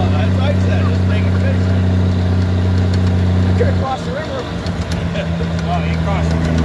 that's what I said. Just make it fish. You could cross the river. Oh, you crossed the river.